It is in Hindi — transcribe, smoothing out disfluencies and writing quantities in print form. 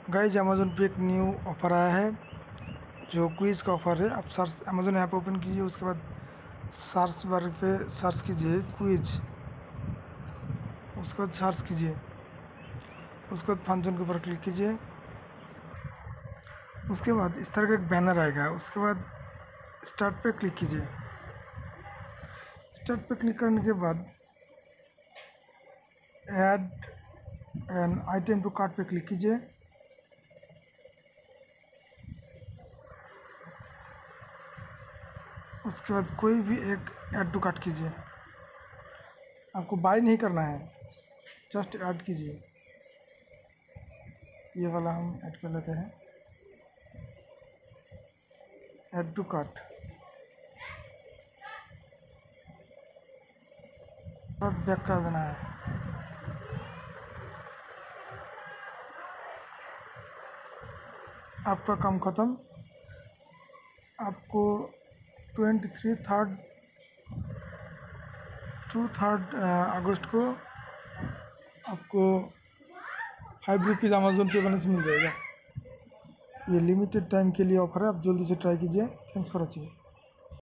गाइज अमेज़न पे एक न्यू ऑफ़र आया है जो क्विज़ का ऑफ़र है। आप सर्च अमेज़न ऐप ओपन कीजिए, उसके बाद सर्च बार पे सर्च कीजिए क्विज, उसके बाद सर्च कीजिए, उसके बाद फंक्शन के ऊपर क्लिक कीजिए। उसके बाद इस तरह का एक बैनर आएगा, उसके बाद स्टार्ट पे क्लिक कीजिए। स्टार्ट पे क्लिक करने के बाद add an item to cart पे क्लिक कीजिए। उसके बाद कोई भी एक ऐड टू कार्ट कीजिए। आपको बाय नहीं करना है, जस्ट ऐड कीजिए। ये वाला हम ऐड कर लेते हैं, ऐड टू कार्ट। बाद बैक कर देना है। आपका काम ख़त्म। आपको 3 अगस्त को आपको 5 रुपीज़ अमेज़न पे बनने से मिल जाएगा। ये लिमिटेड टाइम के लिए ऑफर है, आप जल्दी से ट्राई कीजिए। Thanks for watching.